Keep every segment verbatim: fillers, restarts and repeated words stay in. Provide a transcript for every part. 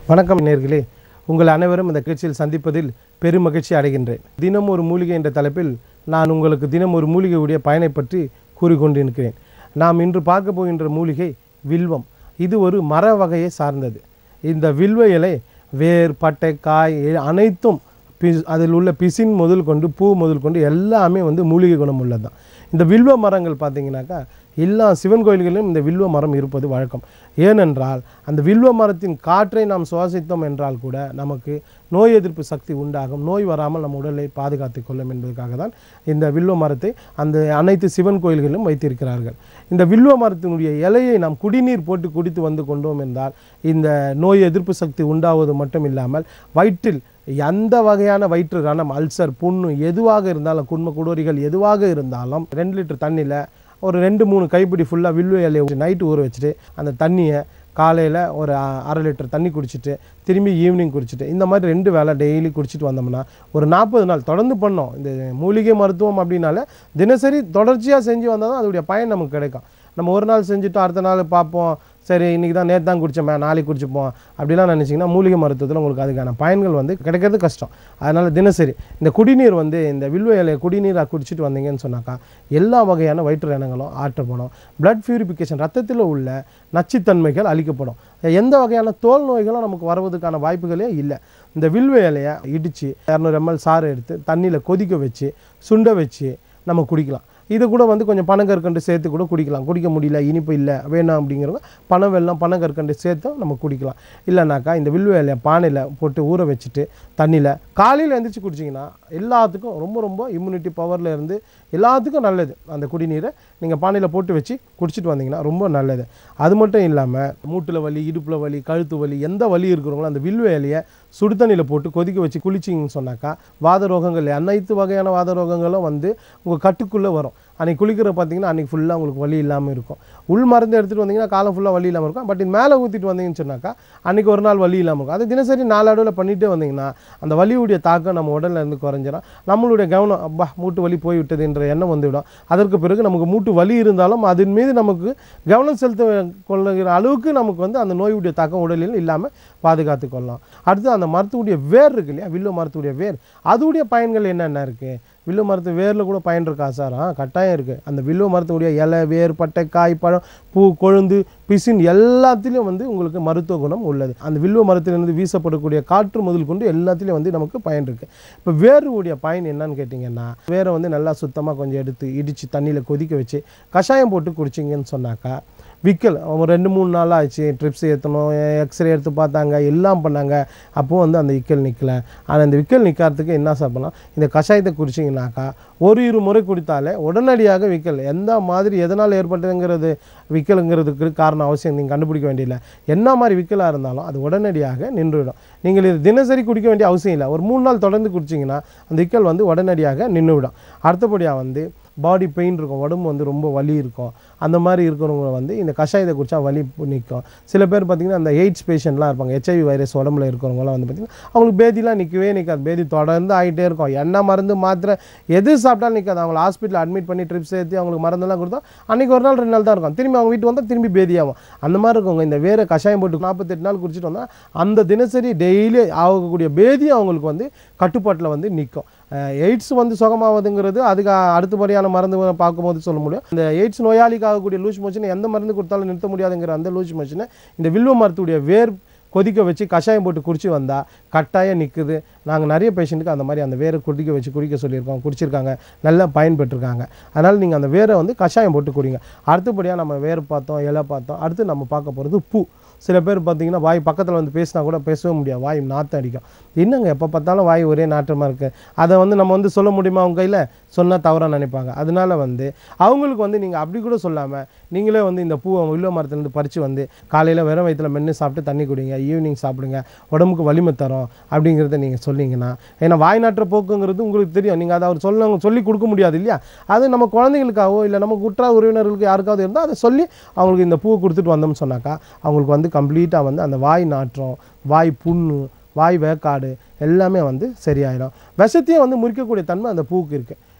வணக்கம் நேயர்களே, உங்கள் அனைவரும் இந்த நிகழ்ச்சியில் சந்திப்பதில் பெரும் மகிழ்ச்சி அடைகின்றேன். தினம் ஒரு மூலிகை என்ற தலைப்பில் நான் உங்களுக்கு தினம் ஒரு மூலிகையுடைய பயனை பற்றி கூறிக்கொண்டிருக்கிறேன். நாம் இன்று பார்க்க போகின்ற மூலிகை வில்வம். இது ஒரு மர வகையை சார்ந்தது. இந்த வில்வ இலை வேர், பட்டை, காய் அனைத்தும் பி அதில் உள்ள பிசின் முதல் கொண்டு பூ முதல் கொண்டு எல்லாமே வந்து மூலிகை குணம் உள்ளது தான். இந்த வில்வ மரங்கள் பார்த்திங்கனாக்கா எல்லா சிவன் கோயில்களிலும் இந்த வில்வ மரம் இருப்பது வழக்கம். ஏனென்றால் அந்த வில்வ மரத்தின் காற்றை நாம் சுவாசித்தோம் என்றால் கூட நமக்கு நோய் எதிர்ப்பு சக்தி உண்டாகும், நோய் வராமல் நம் உடலை பாதுகாத்து கொள்ளும் என்பதற்காக தான் இந்த வில்வ மரத்தை அந்த அனைத்து சிவன் கோயில்களிலும் வைத்திருக்கிறார்கள். இந்த வில்வ மரத்தினுடைய இலையை நாம் குடிநீர் போட்டு குடித்து வந்து கொண்டோம் என்றால் இந்த நோய் எதிர்ப்பு சக்தி உண்டாவது மட்டும் இல்லாமல் வயிற்றில் எந்த வகையான வயிற்று ரணம், அல்சர், புண்ணு எதுவாக இருந்தாலும், குன்ம குடோரிகள் எதுவாக இருந்தாலும் ரெண்டு லிட்டர் தண்ணியில் ஒரு ரெண்டு மூணு கைப்பிடி ஃபுல்லாக வில்வ இலையை நைட்டு ஊற வச்சுட்டு அந்த தண்ணியை காலையில் ஒரு அரை லிட்டர் தண்ணி குடிச்சிட்டு திரும்பி ஈவினிங் குடிச்சிட்டு இந்த மாதிரி ரெண்டு வேளை டெய்லி குடிச்சிட்டு வந்தோம்னா ஒரு நாற்பது நாள் தொடர்ந்து பண்ணோம். இந்த மூலிகை மருத்துவம் அப்படின்னால தினசரி தொடர்ச்சியாக செஞ்சு வந்தால் தான் அதோடைய பயன் நமக்கு கிடைக்கும். நம்ம ஒரு நாள் செஞ்சுட்டு அடுத்த நாள் பார்ப்போம், சரி இன்றைக்கி தான் நேற்று தான் குடித்தோமே நாளைக்கு குடிச்சுப்போம் அப்படிலாம் நினச்சிங்கன்னா மூலிகை மருத்துவத்தில் உங்களுக்கு அதுக்கான பயன்கள் வந்து கிடைக்கிறது கஷ்டம். அதனால் தினசரி இந்த குடிநீர் வந்து இந்த வில்வ இலையை குடிநீராக குடிச்சிட்டு வந்தீங்கன்னு சொன்னாக்கா எல்லா வகையான வயிற்று இனங்களும் ஆற்றப்படும். பிளட் பியூரிஃபிகேஷன், ரத்தத்தில் உள்ள நச்சுத்தன்மைகள் அழிக்கப்படும். எந்த வகையான தோல் நோய்களும் நமக்கு வருவதற்கான வாய்ப்புகளே இல்லை. இந்த வில்வ இலையை இடித்து இரநூறு எம்எல் சாறு எடுத்து தண்ணியில் கொதிக்க வச்சு சுண்ட வச்சு நம்ம குடிக்கலாம். இது கூட வந்து கொஞ்சம் பனங்கற்கண்டு சேர்த்து கூட குடிக்கலாம். குடிக்க முடியல, இனிப்பு இல்லை வேணாம் அப்படிங்கிறவங்க பனை வெல்லம், பனங்கற்கண்டு சேர்த்து நம்ம குடிக்கலாம். இல்லைனாக்கா இந்த வில்வ இலையை பானையில் போட்டு ஊற வச்சுட்டு தண்ணியில் காலையில் எழுந்திரிச்சு குடிச்சிங்கன்னா எல்லாத்துக்கும் ரொம்ப ரொம்ப இம்யூனிட்டி பவரில் இருந்து எல்லாத்துக்கும் நல்லது. அந்த குடிநீரை நீங்கள் பானையில் போட்டு வச்சு குடிச்சிட்டு வந்தீங்கன்னா ரொம்ப நல்லது. அது மட்டும் இல்லாமல் மூட்டில் வலி, இடுப்பில் வலி, கழுத்து வலி எந்த வலி இருக்கிறவங்களும் அந்த வில்வ இலையை சுடு தண்ணியில் போட்டு கொதிக்க வச்சு குளிச்சிங்கன்னு சொன்னாக்கா வாத ரோகங்கள் அனைத்து வகையான வாத ரோகங்களும் வந்து உங்கள் கட்டுக்குள்ளே வரும். அன்றைக்கி குளிக்கிற பார்த்தீங்கன்னா அன்றைக்கி ஃபுல்லாக உங்களுக்கு வலி இல்லாமல் இருக்கும். உள் மருந்து எடுத்துகிட்டு வந்தீங்கன்னா காலம் ஃபுல்லாக வலி இல்லாமல் இருக்கும். பட் இது மேலே ஊற்றிட்டு வந்தீங்கன்னு சொன்னாக்கா அன்றைக்கி ஒரு நாள் வலி இல்லாமல் இருக்கும். அது தினசரி நாளடைவில் பண்ணிகிட்டே வந்தீங்கன்னா அந்த வலியுடைய தாக்கம் நம்ம உடலில் இருந்து குறைஞ்சிடும். நம்மளுடைய கவனம் அப்பா மூட்டு வலி போய்விட்டது என்ற எண்ணம் வந்துவிடும். அதற்கு பிறகு நமக்கு மூட்டு வலி இருந்தாலும் அதன் மீது நமக்கு கவனம் செலுத்த கொள்ளுகிற அளவுக்கு நமக்கு வந்து அந்த நோயுடைய தாக்கம் உடலில் இல்லாமல் பாதுகாத்து கொள்ளலாம். அடுத்து அந்த மரத்துடைய வேர் இருக்கு இல்லையா, வில்வ மரத்துடைய வேர், அதுடைய பயன்கள் என்னென்ன இருக்குது? வில்வ மரத்து வேரில் கூட பயன் இருக்கா சார்? ஆ கட்டாயம் இருக்குது. அந்த வில்வ மரத்துடைய இலை, வேர், பட்டை, காய், பழம், பூ, கொழுந்து, பிசின் எல்லாத்திலையும் வந்து உங்களுக்கு மருத்துவ குணம் உள்ளது. அந்த வில்வ மரத்திலிருந்து வீசப்படக்கூடிய காற்று முதல் கொண்டு எல்லாத்துலேயும் வந்து நமக்கு பயன் இருக்குது. இப்போ வேருடைய பயன் என்னன்னு கேட்டிங்கன்னா, வேரை வந்து நல்லா சுத்தமாக கொஞ்சம் எடுத்து இடித்து தண்ணியில் கொதிக்க வச்சு கஷாயம் போட்டு குடிச்சிங்கன்னு சொன்னாக்கா விக்கல் ஒரு ரெண்டு மூணு நாள் ஆச்சு, ட்ரிப்ஸ் ஏற்றணும், எக்ஸ்ரே எடுத்து பார்த்தாங்க, எல்லாம் பண்ணாங்க, அப்போது வந்து அந்த விக்கல் நிற்கல. ஆனால் இந்த விக்கல் நிற்கிறதுக்கு என்ன சாப்பிடலாம், இந்த கஷாயத்தை குடிச்சிங்கனாக்கா ஒரு இரு முறை குடித்தாலே உடனடியாக விக்கல் எந்த மாதிரி எதனால் ஏற்பட்டதுங்கிறது விக்கலுங்கிறதுக்கு காரணம் அவசியம் நீங்கள் கண்டுபிடிக்க வேண்டியதில்லை. என்ன மாதிரி விக்கலாக இருந்தாலும் அது உடனடியாக நின்றுவிடும். நீங்கள் இது தினசரி குடிக்க வேண்டிய அவசியம் இல்லை. ஒரு மூணு நாள் தொடர்ந்து குடிச்சிங்கன்னா அந்த விக்கல் வந்து உடனடியாக நின்றுவிடும். அடுத்தபடியாக வந்து பாடி பெயின் இருக்கும், உடம்பு வந்து ரொம்ப வலி இருக்கும், அந்த மாதிரி இருக்கிறவங்க வந்து இந்த கஷாயத்தை குடித்தா வலி நிற்கும். சில பேர் பார்த்திங்கன்னா அந்த எய்ட்ஸ் பேஷண்ட்லாம் இருப்பாங்க, ஹெச்ஐவி வைரஸ் உடம்புல இருக்கிறவங்களாம் வந்து பார்த்திங்கன்னா அவங்களுக்கு பேதிலாம் நிற்கவே நிற்காது. பேதி தொடர்ந்து ஆகிட்டே இருக்கும். என்ன மருந்து மாத்திரை எது சாப்பிட்டாலும் நிற்காது. அவங்களை ஹாஸ்பிட்டலில் அட்மிட் பண்ணி ட்ரிப்ஸ் ஏற்றி அவங்களுக்கு மருந்தெல்லாம் கொடுத்தா அன்றைக்கி ஒரு நாள் ரெண்டு நாள் தான் இருக்கும். திரும்பி அவங்க வீட்டு வந்தால் திரும்பி பேதியாகும். அந்த மாதிரி இருக்கவங்க இந்த வேறு கஷாயம் போட்டு நாற்பத்தெட்டு நாள் குடிச்சிட்டு வந்தால் அந்த தினசரி டெய்லி ஆகக்கூடிய பேதி அவங்களுக்கு வந்து கட்டுப்பாட்டில் வந்து நிற்கும். எய்ட்ஸ் வந்து சுகமாவதுங்கிறது அதுக்கு அடுத்தபடியான மருந்து பார்க்கும்போது சொல்ல முடியும். இந்த எய்ட்ஸ் நோயாளிக்கு ஆகக்கூடிய லூஸ் மோஷனை எந்த மருந்து கொடுத்தாலும் நிறுத்த முடியாதுங்கிற அந்த லூஸ் மோஷனை இந்த வில்வ மரத்துடைய வேர் கொதிக்க வச்சு கஷாயம் போட்டு குடிச்சு வந்தால் கட்டாயம் நிற்குது. நாங்கள் நிறைய பேஷண்ட்டுக்கு அந்த மாதிரி அந்த வேரை கொதிக்க வச்சு குடிக்க சொல்லியிருக்கோம், குடிச்சிருக்காங்க, நல்லா பயன்பெற்றிருக்காங்க. அதனால் நீங்கள் அந்த வேரை வந்து கஷாயம் போட்டு குடிங்க. அடுத்தபடியாக நம்ம வேர் பார்த்தோம், இலை பார்த்தோம். அடுத்து நம்ம பார்க்க போகிறது பூ. சில பேர் பார்த்திங்கன்னா வாய் பக்கத்தில் வந்து பேசினா கூட பேசவே முடியாது, வாய் நாற்றம் அடிக்கும். என்னங்க எப்போ பார்த்தாலும் வாய் ஒரே நாற்றமாக இருக்குது, அதை வந்து நம்ம வந்து சொல்ல முடியுமா அவங்க கையில்? சொன்னால் தவறாக நினைப்பாங்க. அதனால வந்து அவங்களுக்கு வந்து நீங்கள் அப்படி கூட சொல்லாமல் நீங்களே வந்து இந்த பூவை வில்வ மரத்துலேருந்து பறித்து வந்து காலையில் வெறும் வயிற்றில் மென்று சாப்பிட்டு தண்ணி குடிங்க, ஈவினிங் சாப்பிடுங்க, உடம்புக்கு வலிமை தரும் அப்படிங்கிறத நீங்கள் சொன்னீங்கன்னா, ஏன்னா வாய் நாற்ற போக்குங்கிறது உங்களுக்கு தெரியும். நீங்கள் அதை அவர் சொல்ல சொல்லி கொடுக்க முடியாது இல்லையா? அது நம்ம குழந்தைங்களுக்காகவோ இல்லை நமக்கு உற்றார் உறவினர்களுக்கு யாருக்காவது இருந்தால் அதை சொல்லி அவங்களுக்கு இந்த பூவை கொடுத்துட்டு வந்தோம்னு சொன்னாக்கா அவங்களுக்கு வந்து கம்ப்ளீட்டாக வந்து அந்த வாய் நாற்றம், வாய் புண்ணு, வாய் வேக்காடு எல்லாமே வந்து சரியாயிடும். விஷத்தையும் வந்து முறிக்கக்கூடிய தன்மை அந்த பூவுக்கு இருக்குது.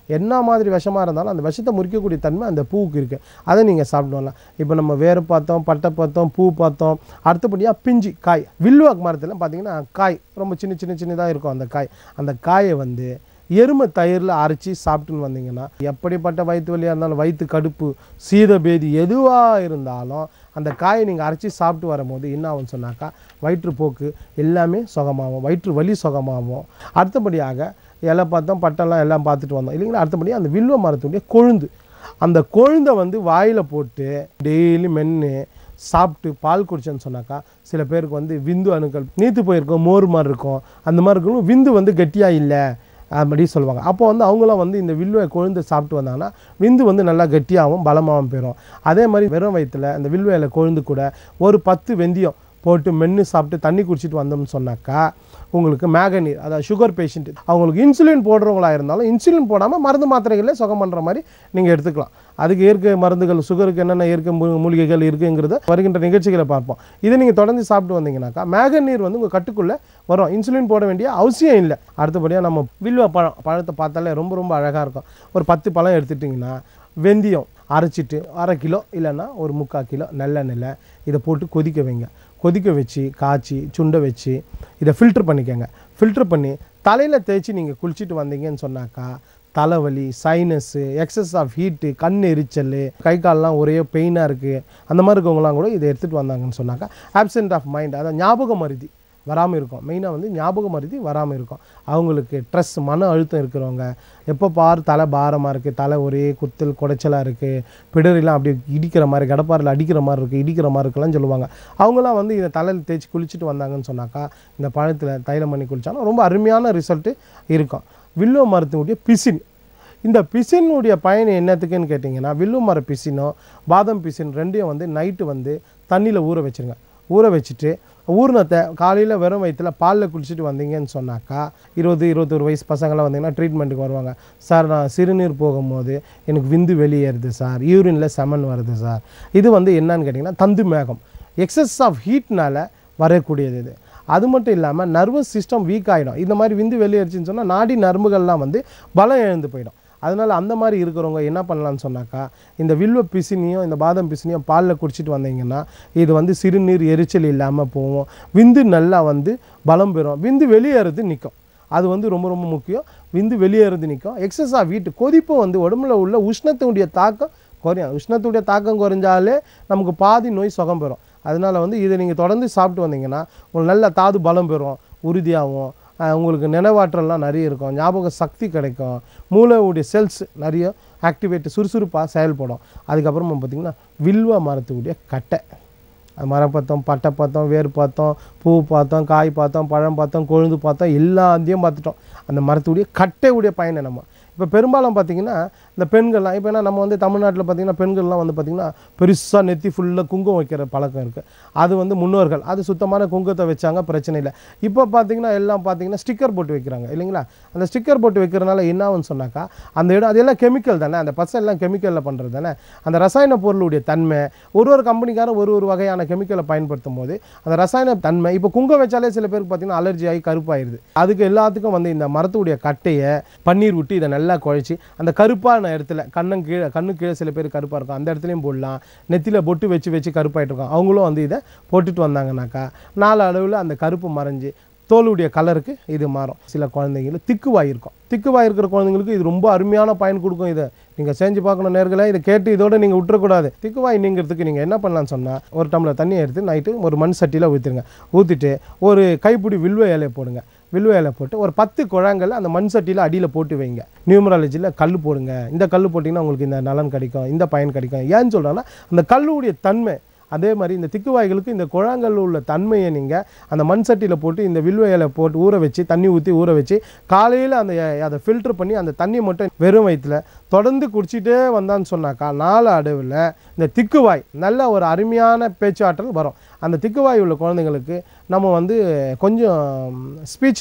என்ன மாதிரி விஷமாக இருந்தாலும் அந்த விஷத்தை முறிக்கக்கூடிய தன்மை அந்த பூவுக்கு இருக்குது. அதை நீங்கள் சாப்பிடலாம். இப்போ நம்ம வேறு பார்த்தோம், பட்டை பார்த்தோம், பூ பார்த்தோம், அடுத்தபடியாக பிஞ்சு காய். வில்வ மரத்தில் பார்த்தீங்கன்னா காய் ரொம்ப சின்ன சின்ன சின்னதாக இருக்கும். அந்த காய் அந்த காயை வந்து எருமை தயிரில் அரைச்சி சாப்பிட்டுன்னு வந்தீங்கன்னா எப்படிப்பட்ட வயிற்று வலியாக இருந்தாலும், வயிற்று கடுப்பு, சீதபேதி எதுவாக இருந்தாலும் அந்த காயை நீங்கள் அரைச்சி சாப்பிட்டு வரும்போது என்ன ஆகும்னு சொன்னாக்கா வயிற்றுப்போக்கு எல்லாமே சுகமாகும், வயிற்று வலி சுகமாகும். அடுத்தபடியாக இலை பார்த்தோம், பட்டெல்லாம் எல்லாம் பார்த்துட்டு வந்தோம் இல்லைங்களா. அடுத்தபடியாக அந்த வில்வ மரத்துடைய கொழுந்து, அந்த கொழுந்தை வந்து வாயில் போட்டு டெய்லி மென்று சாப்பிட்டு பால் குடிச்சேன்னு சொன்னாக்கா சில பேருக்கு வந்து விந்து அணுக்கள் நீத்து போயிருக்கும், மோர் மாதிரி இருக்கும், அந்த மாதிரி இருக்கணும், விந்து வந்து கெட்டியாக இல்லை அப்படி சொல்லுவாங்க. அப்போ வந்து அவங்களாம் வந்து இந்த வில்வ கொழுந்து சாப்பிட்டு வந்தாங்கன்னா விந்து வந்து நல்லா கெட்டியாகவும் பலமாகவும் போயிடும். அதே மாதிரி வெறும் வயிற்றில் அந்த வில்வ இலை கொழுந்து கூட ஒரு பத்து வெந்தயம் போட்டு மென்று சாப்பிட்டு தண்ணி குடிச்சிட்டு வந்தோம்னு சொன்னாக்கா உங்களுக்கு மேகனீர், அதாவது சுகர் பேஷண்ட், அவங்களுக்கு இன்சுலின் போடுறவங்களாக இருந்தாலும் இன்சுலின் போடாமல் மருந்து மாத்திரைகளே சுகம் பண்ணுற மாதிரி நீங்கள் எடுத்துக்கலாம். அதுக்கு இயற்கை மருந்துகள், சுகருக்கு என்னென்ன இயற்கை மூலிகைகள் இருக்குங்கிறத வருகின்ற நிகழ்ச்சிகளை பார்ப்போம். இதை நீங்கள் தொடர்ந்து சாப்பிட்டு வந்தீங்கன்னாக்கா மேகனீர் வந்து உங்கள் கட்டுக்குள்ளே வரும், இன்சுலின் போட வேண்டிய அவசியம் இல்லை. அடுத்தபடியாக நம்ம வில்வ பழம் பழத்தை பார்த்தாலே ரொம்ப ரொம்ப அழகாக இருக்கும். ஒரு பத்து பழம் எடுத்துட்டிங்கன்னா வெந்தயம் அரைச்சிட்டு அரை கிலோ இல்லைன்னா ஒரு முக்கால் கிலோ நல்லெண்ணெயில் இதை போட்டு கொதிக்க வைங்க. கொதிக்க வச்சு காய்ச்சி சுண்டை வச்சு இதை ஃபில்ட்ரு பண்ணிக்கோங்க. ஃபில்ட்ரு பண்ணி தலையில் தேய்ச்சி நீங்கள் குளிச்சுட்டு வந்தீங்கன்னு சொன்னாக்கா தலைவலி, சைனஸ்ஸு, எக்ஸஸ் ஆஃப் ஹீட்டு, கண் எரிச்சல், கை கால்லாம் ஒரே பெயினாக இருக்குது, அந்த மாதிரி இருக்கவங்களாம் கூட இதை எடுத்துகிட்டு வந்தாங்கன்னு சொன்னாக்கா ஆப்சென்ட் ஆஃப் மைண்ட், அதாவது ஞாபக மருதி வராமல் இருக்கும். மெயினாக வந்து ஞாபக மருதி வராமல் இருக்கும். அவங்களுக்கு ஸ்ட்ரெஸ், மன அழுத்தம் இருக்கிறவங்க, எப்போ பார் தலை பாரமாக இருக்குது, தலை ஒரே குத்தல் குடைச்சலாக இருக்குது, பிடரிலாம் அப்படி இடிக்கிற மாதிரி, கடப்பாரில் அடிக்கிற மாதிரி இருக்குது, இடிக்கிற மாதிரி இருக்குலாம் சொல்லுவாங்க. அவங்களாம் வந்து இதை தலையில் தேய்ச்சி குளிச்சுட்டு வந்தாங்கன்னு சொன்னாக்கா இந்த பழத்தில் தைலம் பண்ணி குளித்தாலும் ரொம்ப அருமையான ரிசல்ட்டு இருக்கும். வில்வ மரத்தினுடைய பிசின், இந்த பிசினுடைய பயன் என்னத்துக்குன்னு கேட்டிங்கன்னா வில்வ மர பிசினோ பாதம் பிசின் ரெண்டையும் வந்து நைட்டு வந்து தண்ணியில் ஊற வச்சுருங்க. ஊற வச்சுட்டு ஊர்னத்தை காலையில் வெறும் வயிற்றில் பாலில் குளிச்சுட்டு வந்தீங்கன்னு சொன்னாக்கா இருபது இருபத்தொரு வயசு பசங்களாம் வந்தீங்கன்னா ட்ரீட்மெண்ட்டுக்கு வருவாங்க. சார் நான் சிறுநீர் போகும்போது எனக்கு விந்து வெளியேறுது சார், யூரினில் செமன் வருது சார். இது வந்து என்னன்னு கேட்டிங்கன்னா தந்து மேகம், எக்ஸஸ் ஆஃப் ஹீட்னால் வரக்கூடியது இது. அது மட்டும் இல்லாமல் நர்வஸ் சிஸ்டம் வீக் ஆகிடும். இந்த மாதிரி விந்து வெளியேறுச்சின்னு சொன்னால் நாடி நரம்புகள்லாம் வந்து பலம் இழந்து போயிடும். அதனால் அந்த மாதிரி இருக்கிறவங்க என்ன பண்ணலான்னு சொன்னாக்கா இந்த வில்வ பிசினியும் இந்த பாதம் பிசினியும் பாலில் குடிச்சிட்டு வந்தீங்கன்னா இது வந்து சிறுநீர் எரிச்சல் இல்லாமல் போகும், விந்து நல்லா வந்து பலம் பெறும், விந்து வெளியேறது நிற்கும். அது வந்து ரொம்ப ரொம்ப முக்கியம். விந்து வெளியேறது நிற்கும். எக்ஸஸ் ஆஃப் ஹீட், கொதிப்பு வந்து உடம்புல உள்ள உஷ்ணத்தினுடைய தாக்கம் குறையும். உஷ்ணத்துடைய தாக்கம் குறைஞ்சாலே நமக்கு பாதி நோய் சுகம் பெறும். அதனால் வந்து இதை நீங்கள் தொடர்ந்து சாப்பிட்டு வந்தீங்கன்னா உங்களுக்கு நல்ல தாது பலம் பெறும், உறுதியாகும், உங்களுக்கு நினைவாற்றல்லாம் நிறைய இருக்கும், ஞாபக சக்தி கிடைக்கும், மூளையுடைய செல்ஸ் நிறைய ஆக்டிவேட் சுறுசுறுப்பாக செயல்படும். அதுக்கப்புறமா பார்த்திங்கன்னா வில்வ மரத்துடைய கட்டை, மரம் பார்த்தோம், பட்டை பார்த்தோம், வேர் பார்த்தோம், பூ பார்த்தோம், காய் பார்த்தோம், பழம் பார்த்தோம், கொழுந்து பார்த்தோம், எல்லாத்தையும் பார்த்துட்டோம். அந்த மரத்துடைய கட்டையுடைய பயனை நம்ம இப்போ பெரும்பாலும் பார்த்திங்கன்னா இந்த பெண்கள்லாம் இப்போ என்ன நம்ம வந்து தமிழ்நாட்டில் பார்த்திங்கன்னா பெண்கள்லாம் வந்து பார்த்திங்கன்னா பெருசாக நெத்தி ஃபுல்லாக குங்குமம் வைக்கிற பழக்கம் இருக்குது. அது வந்து முன்னோர்கள் அது சுத்தமான குங்குமத்தை வச்சாங்க, பிரச்சனை இல்லை. இப்போ பார்த்திங்கன்னா எல்லாம் பார்த்திங்கன்னா ஸ்டிக்கர் போட்டு வைக்கிறாங்க இல்லைங்களா. அந்த ஸ்டிக்கர் போட்டு வைக்கிறதுனால என்ன ஆகுன்னு சொன்னாக்கா அந்த இடம் அதெல்லாம் கெமிக்கல் தானே, அந்த பசை எல்லாம் கெமிக்கலில் பண்ணுறது தானே. அந்த ரசாயன பொருளுடைய தன்மை ஒரு ஒரு கம்பெனிக்காரும் ஒரு ஒரு வகையான கெமிக்கலை பயன்படுத்தும் போது அந்த ரசாயன தன்மை இப்போ குங்குமம் வச்சாலே சில பேருக்கு பார்த்திங்கன்னா அலர்ஜி ஆகி கருப்பாயிருது. அதுக்கு எல்லாத்துக்கும் வந்து இந்த மரத்துடைய கட்டையை பன்னீர் விட்டு இதை நல்லா குழைச்சி அந்த கருப்பான இடத்துல கண்ணன் கீழே கண்ணு கீழே சில பேர் கருப்பாக இருக்கும், அந்த இடத்துலையும் போடலாம். நெத்தியில் பொட்டு வச்சு வச்சு கருப்பாயிட்டு இருக்கோம், அவங்களும் வந்து இதை போட்டுட்டு வந்தாங்கனாக்கா நாலு அளவில் அந்த கருப்பு மறைஞ்சி தோலுடைய கலருக்கு இது மாறும். சில குழந்தைங்களுக்கு திக்குவாய் இருக்கும், திக்குவாய் இருக்கிற குழந்தைங்களுக்கு இது ரொம்ப அருமையான பயன் கொடுக்கும். இதை நீங்கள் செஞ்சு பார்க்கணும் நேர்களே, இதை கேட்டு இதோடு நீங்கள் விட்டுறக்கூடாது. திக்குவாய் நீங்கிறதுக்கு நீங்கள் என்ன பண்ணலான்னு சொன்னால் ஒரு டம்ளர் தண்ணியை எடுத்து நைட்டு ஒரு மண் சட்டியில் ஊற்றிடுங்க. ஊற்றிட்டு ஒரு கைப்பிடி வில்வ இலையை போடுங்க. வில்வ இலை போட்டு ஒரு பத்து குழாங்கள் அந்த மண் சட்டியில் அடியில் போட்டு வைங்க. நியூமராலஜியில் கல் போடுங்க. இந்த கல் போட்டிங்கன்னா உங்களுக்கு இந்த நலன் கிடைக்கும், இந்த பயன் கிடைக்கும். ஏன்னு சொல்கிறேன்னா அந்த கல்லுடைய தன்மை அதே மாதிரி இந்த திக்குவாய்களுக்கு இந்த குழாங்கல் உள்ள தன்மையை நீங்கள் அந்த மண் சட்டியில் போட்டு இந்த வில்வ இலை போட்டு ஊற வச்சு தண்ணி ஊற்றி ஊற வச்சு காலையில் அந்த அதை ஃபில்ட்ரு பண்ணி அந்த தண்ணி மட்டும் வெறும் வயிற்றில் தொடர்ந்து குடிச்சிட்டே வந்தான்னு சொன்னாக்கா நாலு அடவில் இந்த திக்குவாய் நல்ல ஒரு அருமையான பேச்சாற்றல் வரும். அந்த திக்குவாய் உள்ள குழந்தைங்களுக்கு நம்ம வந்து கொஞ்சம் ஸ்பீச்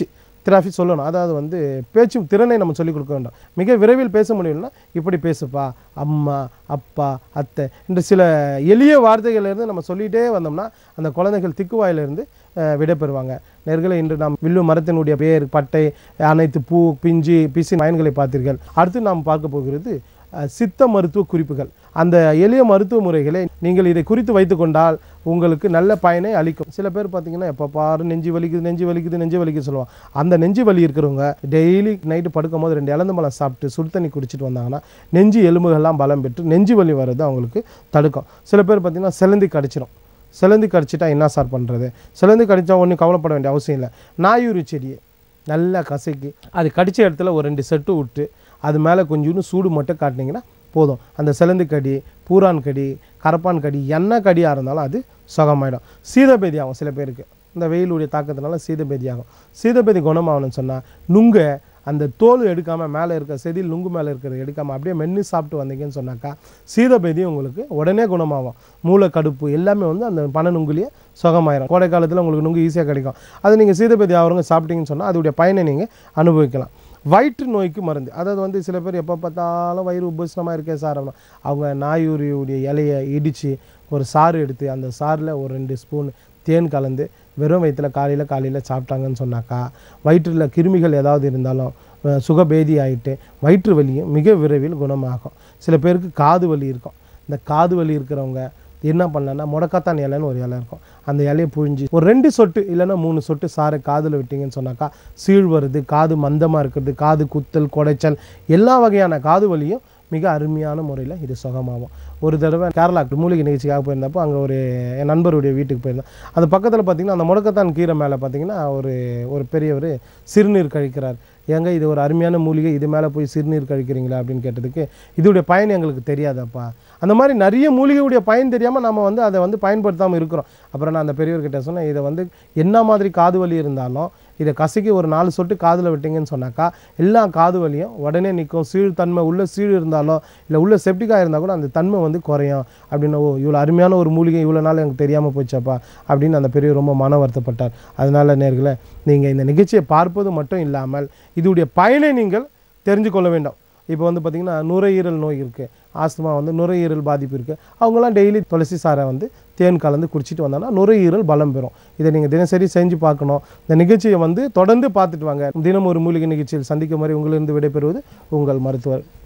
தெரபி சொல்லணும். அதாவது வந்து பேச்சு திறனை நம்ம சொல்லிக் கொடுக்க வேண்டும். மிக விரைவில் பேச முடியலன்னா இப்படி பேசுப்பா, அம்மா, அப்பா, அத்தை என்ற சில எளிய வார்த்தைகளிலிருந்து நம்ம சொல்லிகிட்டே வந்தோம்னா அந்த குழந்தைகள் திக்குவாயிலிருந்து விடைபெறுவாங்க. நேர்களை இன்று நாம் வில்லு மரத்தினுடைய பெயர், பட்டை, அனைத்து பூ, பிஞ்சு, பிசி பயன்களை பார்த்தீர்கள். அடுத்து நாம் பார்க்க போகிறது சித்த மருத்துவ குறிப்புகள். அந்த எளிய மருத்துவ முறைகளை நீங்கள் இதை குறித்து வைத்து கொண்டால் உங்களுக்கு நல்ல பயனை அளிக்கும். சில பேர் பார்த்தீங்கன்னா எப்போ பாரு நெஞ்சு வலிக்குது நெஞ்சு வலிக்குது நெஞ்சு வலிக்குது சொல்லுவாங்க. அந்த நெஞ்சு வலி இருக்கிறவங்க டெய்லி நைட்டு படுக்கும் போது ரெண்டு இலந்த பழம் சாப்பிட்டு சுடு தண்ணி குடிச்சிட்டு வந்தாங்கன்னா நெஞ்சு எலும்புகள்லாம் பலம் பெற்று நெஞ்சு வலி வர்றது அவங்களுக்கு தடுக்கும். சில பேர் பார்த்தீங்கன்னா சிலந்தி கடிச்சிடும். சிலந்தி கடிச்சிட்டா என்ன சார் பண்ணுறது? சிலந்தி கடிச்சா ஒன்றும் கவலைப்பட வேண்டிய அவசியம் இல்லை. நாயூரி செடியை நல்லா கசக்கி அது கடித்த இடத்துல ஒரு ரெண்டு செட்டு விட்டு அது மேலே கொஞ்சோண்டு சூடு மட்டும் காட்டினீங்கன்னா போதும். அந்த சிலந்தி கடி, பூரான் கடி, கரப்பான் கடி, என்ன கடியாக இருந்தாலும் அது சுகமாயிடும். சீதபேதி ஆகும். சில பேருக்கு இந்த வெயிலுடைய தாக்கத்தினால சீதபேதி ஆகும். சீதபேதி குணமாகணும்னு சொன்னால் நுங்க அந்த தோல் எடுக்காமல் மேலே இருக்க செதில் நுங்கு மேலே இருக்கிறத எடுக்காமல் அப்படியே மென்று சாப்பிட்டு வந்தீங்கன்னு சொன்னாக்கா சீதபேதி உங்களுக்கு உடனே குணமாகும். மூளை கடுப்பு எல்லாமே வந்து அந்த பனை நுங்குலேயே சுகமாயிரும். கோடை காலத்தில் உங்களுக்கு நுங்கு ஈஸியாக கிடைக்கும். அது நீங்கள் சீதபேதி ஆகிறவங்க சாப்பிட்டீங்கன்னு சொன்னால் அதோடைய பயனை நீங்கள் அனுபவிக்கலாம். வயிற்று நோய்க்கு மருந்து. அதாவது வந்து சில பேர் எப்போ பார்த்தாலும் வயிறு உபசனமாக இருக்கே சார் அப்படின்னா அவங்க நாயூரியுடைய இலையை இடித்து ஒரு சாறு எடுத்து அந்த சாறில் ஒரு ரெண்டு ஸ்பூன் தேன் கலந்து வெறும் வயிற்றில் காலையில் காலையில் சாப்பிட்டாங்கன்னு சொன்னாக்கா வயிற்றில் கிருமிகள் ஏதாவது இருந்தாலும் சுகபேதி ஆகிட்டு வயிற்று வலியும் மிக விரைவில் குணமாகும். சில பேருக்கு காது வலி இருக்கும். இந்த காது வலி இருக்கிறவங்க என்ன பண்ணலான்னா முடக்கத்தான் இலைன்னு ஒரு இலை இருக்கும். அந்த இலையை புழிஞ்சு ஒரு ரெண்டு சொட்டு இல்லைன்னா மூணு சொட்டு சாரை காதில் விட்டிங்கன்னு சொன்னாக்கா சீழ் வருது, காது மந்தமாக இருக்கிறது, காது குத்தல், குடைச்சல் எல்லா வகையான காது வலியும் மிக அருமையான முறையில் இது சுகமாகும். ஒரு தடவை கேரளாவுக்கு மூலிகை நிகழ்ச்சிக்காக போயிருந்தப்போ அங்கே ஒரு என் நண்பருடைய வீட்டுக்கு போயிருந்தேன். அந்த பக்கத்தில் பார்த்திங்கன்னா அந்த முடக்கத்தான் கீரை மேலே பார்த்திங்கன்னா ஒரு ஒரு பெரியவர் சிறுநீர் கழிக்கிறார். ஏங்க இது ஒரு அருமையான மூலிகை, இது மேலே போய் சிறுநீர் கழிக்கிறீங்களா அப்படின்னு கேட்டதுக்கு இதோடைய பயன் எங்களுக்கு தெரியாதப்பா. அந்த மாதிரி நிறைய மூலிகையுடைய பயன் தெரியாமல் நம்ம வந்து அதை வந்து பயன்படுத்தாமல் இருக்கிறோம். அப்புறம் நான் அந்த பெரியவர்கிட்ட சொன்னேன், இதை வந்து என்ன மாதிரி காது வலி இருந்தாலும் இதை கசக்கி ஒரு நாலு சொட்டு காதில் விட்டிங்கன்னு சொன்னாக்கா எல்லா காது வலியும் உடனே நிற்கும். சீழ் தன்மை உள்ள சீழ் இருந்தாலோ இல்லை உள்ள செப்டிக்காக இருந்தால் கூட அந்த தன்மை வந்து குறையும் அப்படின்னு. ஓ இவ்வளோ அருமையான ஒரு மூலிகை இவ்வளோ நாள் எனக்கு தெரியாமல் போச்சாப்பா அப்படின்னு அந்த பெரியவர் ரொம்ப மன வருத்தப்பட்டார். அதனால் நேர்களே நீங்கள் இந்த நிகழ்ச்சியை பார்ப்பது மட்டும் இல்லாமல் இதோடைய பயனை நீங்கள் தெரிஞ்சு கொள்ள வேண்டும். இப்போ வந்து பார்த்திங்கன்னா நுரையீரல் நோய் இருக்குது, ஆஸ்துமா வந்து நுரையீரல் பாதிப்பு இருக்குது. அவங்களாம் டெய்லி துளசி சாரை வந்து தேன் கலந்து குடிச்சிட்டு வந்தாங்கன்னா நுரையீரல் பலம் பெறும். இதை நீங்கள் தினசரி செஞ்சு பார்க்கணும். இந்த நிகழ்ச்சியை வந்து தொடர்ந்து பார்த்துட்டு வாங்க. தினம் ஒரு மூலிகை நிகழ்ச்சியில் சந்திக்கும் வரை உங்களிருந்து விடைபெறுவது உங்கள் மருத்துவர்.